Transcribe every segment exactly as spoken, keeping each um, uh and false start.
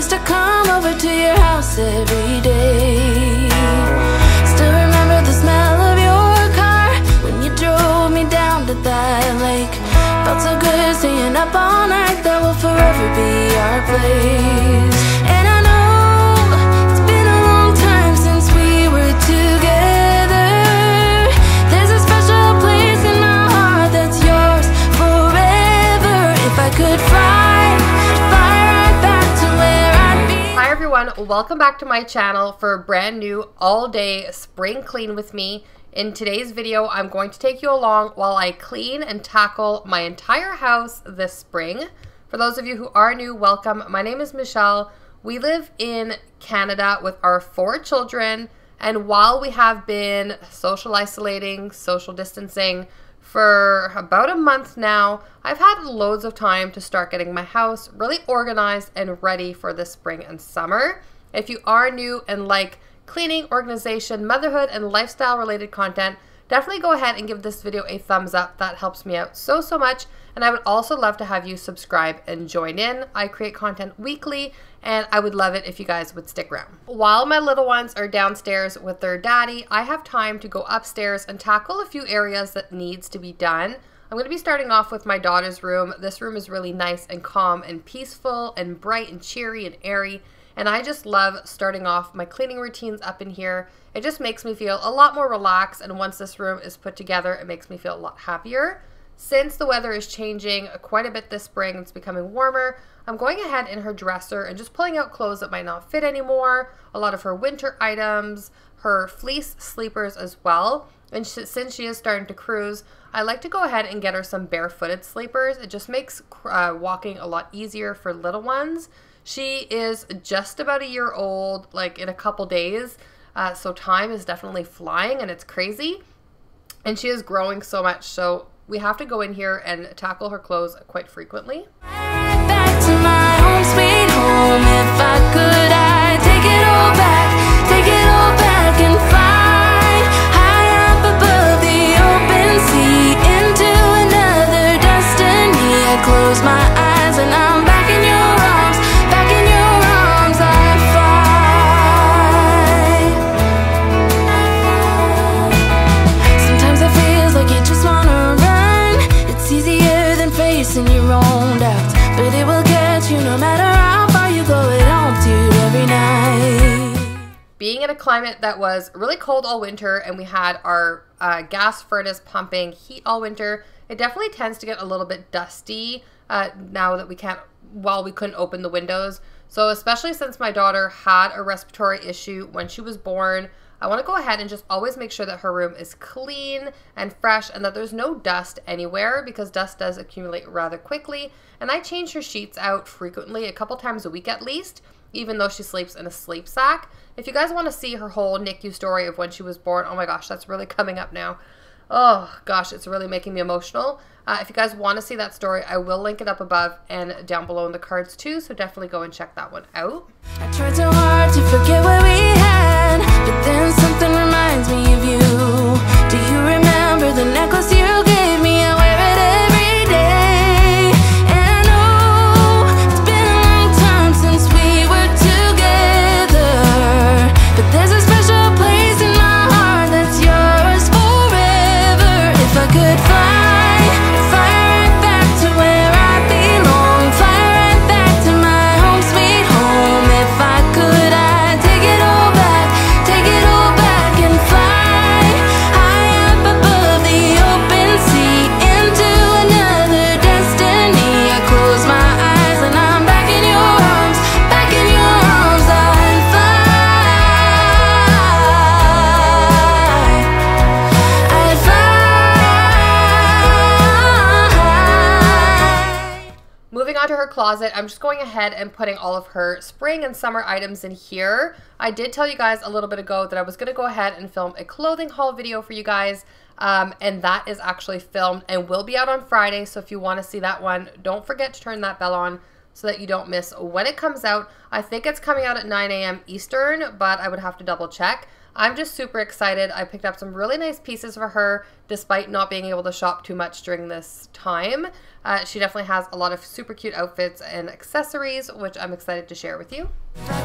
used to come over to your house every day. Still remember the smell of your car when you drove me down to that lake. Felt so good staying up all night. That will forever be our place. And I know it's been a long time since we were together. There's a special place in my heart that's yours forever. If I could fly, fly right back to where I'd be. Hi everyone, welcome back to my channel for a brand new all-day spring clean with me. In today's video, I'm going to take you along while I clean and tackle my entire house this spring. For those of you who are new, welcome. My name is Michelle. We live in Canada with our four children, and while we have been social isolating, social distancing for about a month now, I've had loads of time to start getting my house really organized and ready for the spring and summer. If you are new and like cleaning, organization, motherhood, and lifestyle related content, definitely go ahead and give this video a thumbs up. That helps me out so, so much. And I would also love to have you subscribe and join in. I create content weekly, and I would love it if you guys would stick around. While my little ones are downstairs with their daddy, I have time to go upstairs and tackle a few areas that needs to be done. I'm going to be starting off with my daughter's room. This room is really nice and calm and peaceful and bright and cheery and airy. And I just love starting off my cleaning routines up in here. It just makes me feel a lot more relaxed, and once this room is put together, it makes me feel a lot happier. Since the weather is changing quite a bit this spring, it's becoming warmer, I'm going ahead in her dresser and just pulling out clothes that might not fit anymore, a lot of her winter items, her fleece sleepers as well. And she, since she is starting to cruise, I like to go ahead and get her some barefooted sleepers. It just makes uh, walking a lot easier for little ones. She is just about a year old, like in a couple days, uh, so time is definitely flying and it's crazy. And she is growing so much, so we have to go in here and tackle her clothes quite frequently. Right back to my home, sweet home. If I could, I'd take it all back, take it all back and fly high up above the open sea into another destiny. I close my eyes and I'm back in your arms, back in your arms I fly. Sometimes it feels like you just wanna run. It's easier than facing your own doubts, but it will get you no matter how far you go. It haunts you every night. Being in a climate that was really cold all winter, and we had our uh, gas furnace pumping heat all winter, it definitely tends to get a little bit dusty uh, now that we can't, while we couldn't open the windows. So especially since my daughter had a respiratory issue when she was born, I want to go ahead and just always make sure that her room is clean and fresh and that there's no dust anywhere, because dust does accumulate rather quickly. And I change her sheets out frequently, a couple times a week at least, even though she sleeps in a sleep sack. If you guys want to see her whole N I C U story of when she was born, oh my gosh, that's really coming up now. Oh gosh, it's really making me emotional. Uh, if you guys want to see that story, I will link it up above and down below in the cards too, so definitely go and check that one out. I tried so hard to forget what we had, but then something reminds me of you. Do you remember the necklace you gave me? I wear it every day. And I know it's been a long time since we were together, but there's a special place in my heart that's yours forever. If I could fly, fly right back to where I belong, fly right back to my home, sweet home. If I could, I'd take it all back, take it all back and fly high up above the open sea into another destiny. I close my eyes and I'm back in your arms, back in your arms I'd fly, I'd fly. Moving on to her closet, I'm just going ahead and putting all of her spring and summer items in here. I did tell you guys a little bit ago that I was going to go ahead and film a clothing haul video for you guys, um, and that is actually filmed and will be out on Friday, so if you want to see that one, don't forget to turn that bell on so that you don't miss when it comes out. I think it's coming out at nine A M Eastern, but I would have to double check. I'm just super excited. I picked up some really nice pieces for her despite not being able to shop too much during this time. Uh, she definitely has a lot of super cute outfits and accessories, which I'm excited to share with you.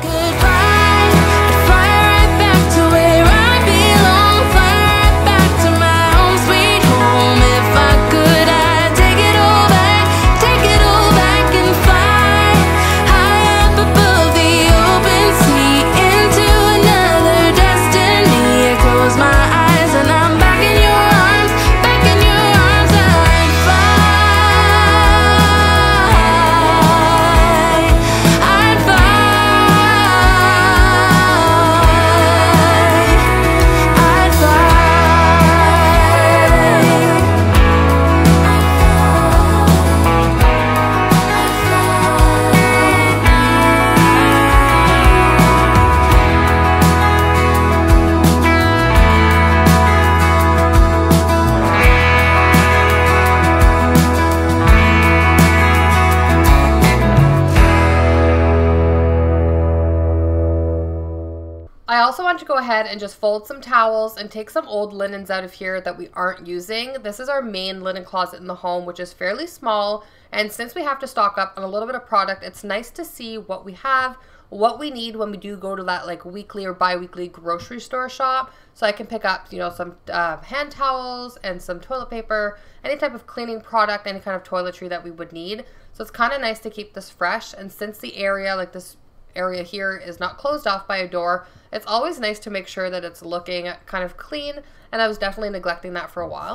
I also want to go ahead and just fold some towels and take some old linens out of here that we aren't using. This is our main linen closet in the home, which is fairly small. And since we have to stock up on a little bit of product, it's nice to see what we have, what we need when we do go to that like weekly or bi-weekly grocery store shop. So I can pick up, you know, some uh, hand towels and some toilet paper, any type of cleaning product, any kind of toiletry that we would need. So it's kind of nice to keep this fresh. And since the area, like this area here, is not closed off by a door, it's always nice to make sure that it's looking kind of clean, and I was definitely neglecting that for a while.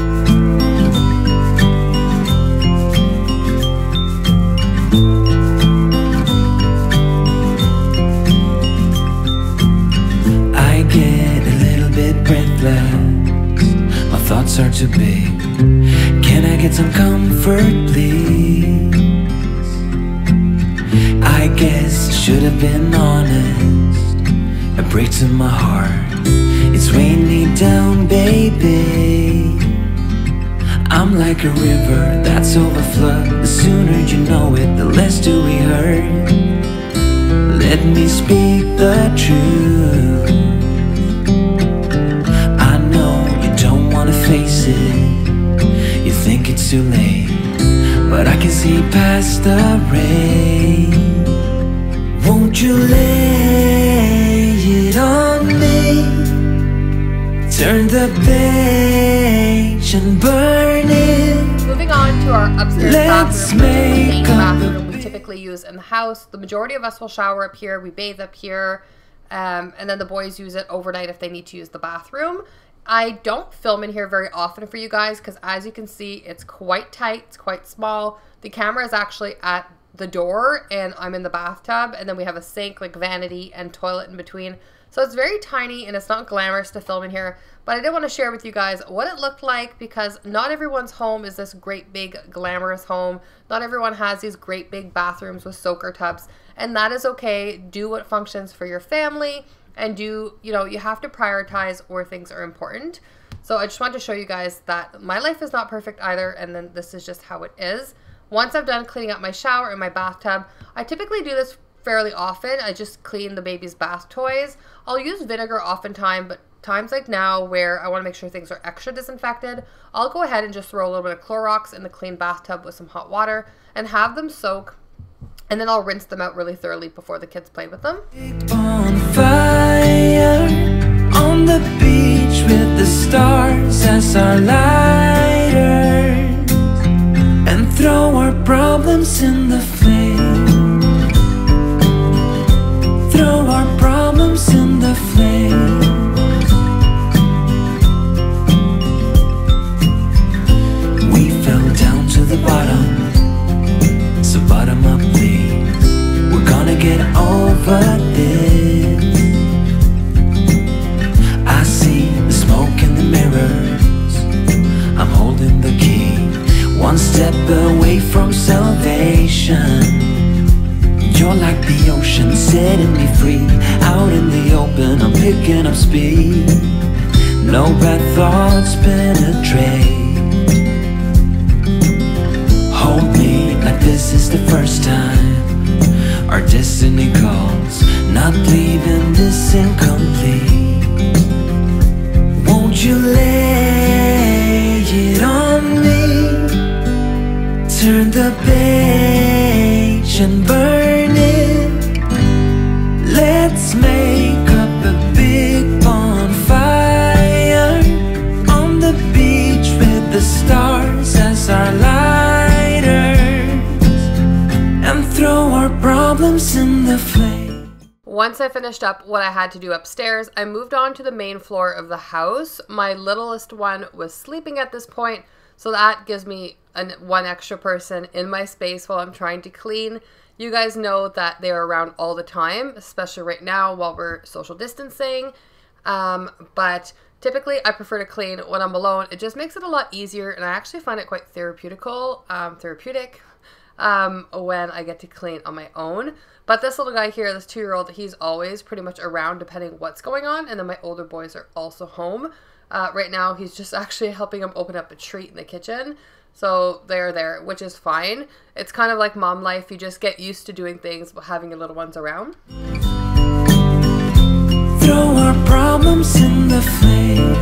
I get a little bit breathless, my thoughts are too big. Can I get some comfort, please? I guess I should have been honest. It breaks in my heart. It's weighing me down, baby. I'm like a river that's overflowed. The sooner you know it, the less do we hurt. Let me speak the truth. I know you don't wanna face it. You think it's too late, but I can see past the rain. Won't you lay it on me? Turn the page and burn it. Moving on to our upstairs Let's bathroom, which is the main make bathroom we typically use in the house. The majority of us will shower up here, we bathe up here, um, and then the boys use it overnight if they need to use the bathroom. I don't film in here very often for you guys because, as you can see, it's quite tight, it's quite small. The camera is actually at the door and I'm in the bathtub, and then we have a sink, like vanity and toilet in between. So it's very tiny and it's not glamorous to film in here, but I did want to share with you guys what it looked like, because not everyone's home is this great big glamorous home. Not everyone has these great big bathrooms with soaker tubs, and that is okay. Do what functions for your family, and do, you know, you have to prioritize where things are important. So I just wanted to show you guys that my life is not perfect either, and then this is just how it is. Once I've done cleaning up my shower and my bathtub, I typically do this fairly often. I just clean the baby's bath toys. I'll use vinegar oftentimes, but times like now where I want to make sure things are extra disinfected, I'll go ahead and just throw a little bit of Clorox in the clean bathtub with some hot water and have them soak, and then I'll rinse them out really thoroughly before the kids play with them. On fire on the beach with the stars as our lighters, and throw our problems in the flame. Throw our problems in the flame. We fell down to the bottom, so bottom up please. We're gonna get over this. I see the smoke in the mirrors, I'm holding the key, one step away from salvation. You're like the ocean, setting me free. Out in the open, I'm picking up speed. No bad thoughts penetrate. Hold me like this is the first time. Our destiny calls, not leaving this incomplete. turn the page and burn it. Let's make up a big bonfire on the beach with the stars as our lighters, and throw our problems in the flame. Once I finished up what I had to do upstairs, I moved on to the main floor of the house. My littlest one was sleeping at this point, so that gives me an, one extra person in my space while I'm trying to clean. You guys know that they're around all the time, especially right now while we're social distancing. Um, but typically I prefer to clean when I'm alone. It just makes it a lot easier, and I actually find it quite therapeutical, um, therapeutic um, when I get to clean on my own. But this little guy here, this two-year-old, he's always pretty much around depending what's going on. And then my older boys are also home. Uh, right now, he's just actually helping him open up a treat in the kitchen. So they're there, which is fine. It's kind of like mom life. You just get used to doing things while having your little ones around. Throw our problems in the flame,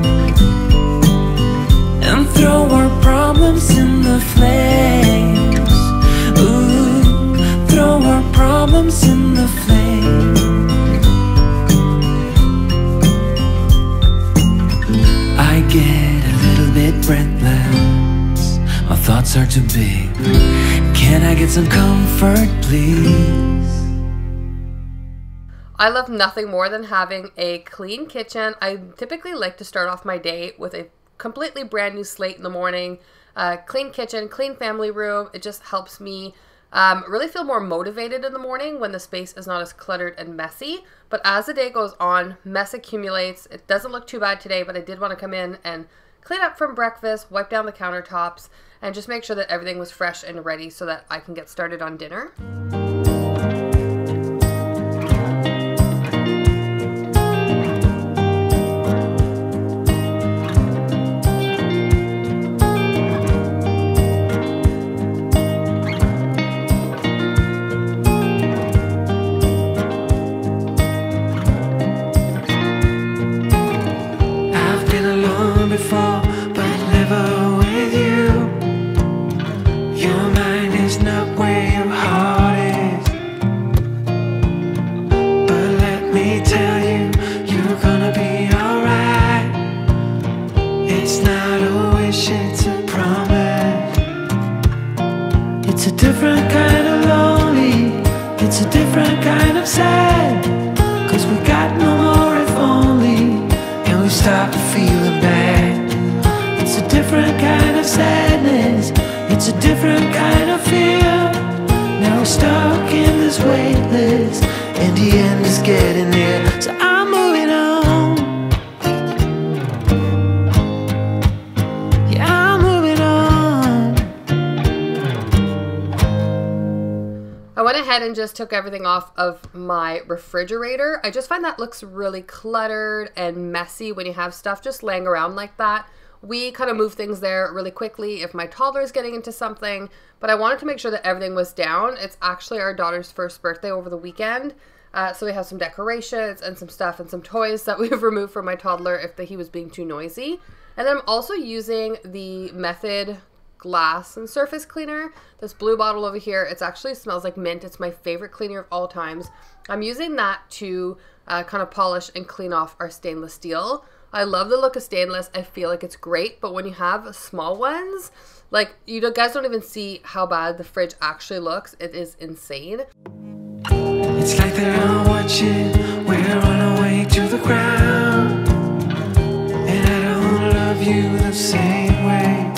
and throw our problems in the flames. Ooh, throw our problems in the flame. I get a little bit breathless, my thoughts are too big. Can I get some comfort, please? I love nothing more than having a clean kitchen. I typically like to start off my day with a completely brand new slate in the morning. Uh, clean kitchen, clean family room. It just helps me um, really feel more motivated in the morning when the space is not as cluttered and messy. But as the day goes on, mess accumulates. It doesn't look too bad today, but I did want to come in and clean up from breakfast, wipe down the countertops, and just make sure that everything was fresh and ready so that I can get started on dinner. Before, but never with you. Your mind is not where your heart is, but let me tell you, you're gonna be alright. It's not a wish, it's a promise. It's a different kind of lonely, it's a different kind of sad, 'cause we got no more if only, and we stopped feeling bad. It's a different kind of sadness, it's a different kind of fear. Now we're stuck in this waitlist, and the end is getting near. So I'm moving on. Yeah, I'm moving on. I went ahead and just took everything off of my refrigerator. I just find that looks really cluttered and messy when you have stuff just laying around like that. We kind of move things there really quickly if my toddler is getting into something, but I wanted to make sure that everything was down. It's actually our daughter's first birthday over the weekend, uh, so we have some decorations and some stuff and some toys that we've removed from my toddler if the, he was being too noisy. And then I'm also using the Method glass and surface cleaner, this blue bottle over here. It actually smells like mint. It's my favorite cleaner of all times. I'm using that to uh, kind of polish and clean off our stainless steel. I love the look of stainless. I feel like it's great, but when you have small ones, like, you guys don't even see how bad the fridge actually looks. It is insane. It's like they're all watching, we're on our way to the ground, and I don't love you the same way.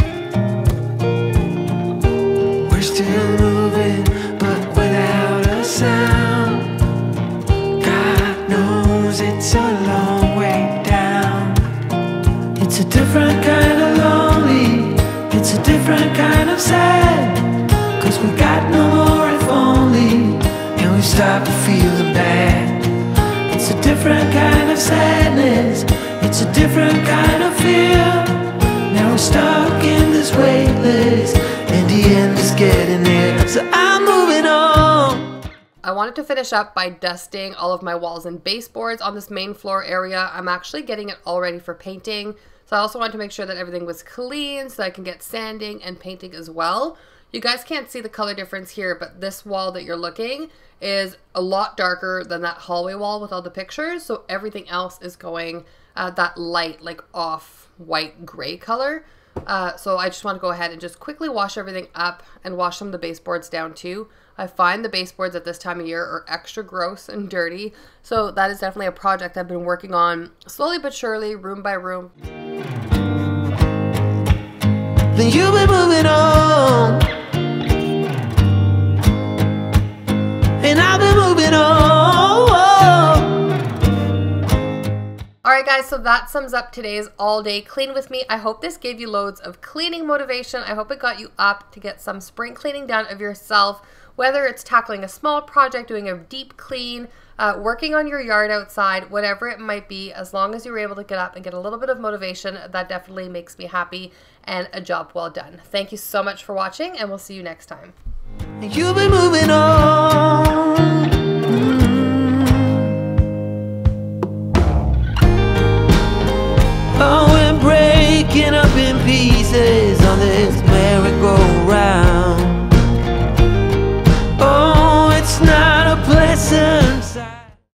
We're still moving, but without a sound. God knows it's a long way down. It's a different kind of lonely, it's a different kind of sad, 'cause we got no more if only, and we stopped feeling bad. It's a different kind of sadness, it's a different kind of fear. Now we're stuck in this waitlist, and the end is getting near. So I'm moving on. I wanted to finish up by dusting all of my walls and baseboards on this main floor area. I'm actually getting it all ready for painting. So I also wanted to make sure that everything was clean so I can get sanding and painting as well. You guys can't see the color difference here, but this wall that you're looking is a lot darker than that hallway wall with all the pictures. So everything else is going uh, that light, like off white gray color. Uh, so I just want to go ahead and just quickly wash everything up and wash some of the baseboards down too. I find the baseboards at this time of year are extra gross and dirty. So that is definitely a project I've been working on slowly but surely, room by room. Then you've been moving on, and I've been moving on. Alright guys, so that sums up today's all day clean with me. I hope this gave you loads of cleaning motivation. I hope it got you up to get some spring cleaning done of yourself, whether it's tackling a small project, doing a deep clean, uh, working on your yard outside, whatever it might be. As long as you're able to get up and get a little bit of motivation, that definitely makes me happy and a job well done. Thank you so much for watching, and we'll see you next time. You've been moving on.